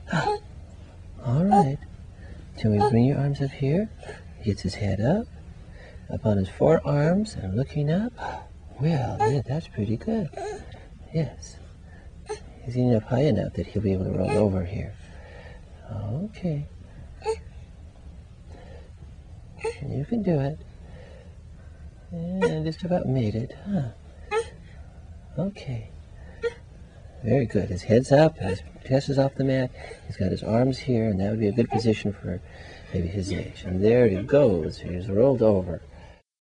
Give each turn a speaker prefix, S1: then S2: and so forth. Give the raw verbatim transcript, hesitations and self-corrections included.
S1: All right. Can we bring your arms up here? He gets his head up, up on his forearms, and looking up. Well, yeah, that's pretty good. Yes. He's getting up high enough that he'll be able to roll over here. Okay. You can do it. And just about made it, huh? Okay. Very good. His head's up, his chest is off the mat. He's got his arms here, and that would be a good position for maybe his age. And there he goes. He's rolled over.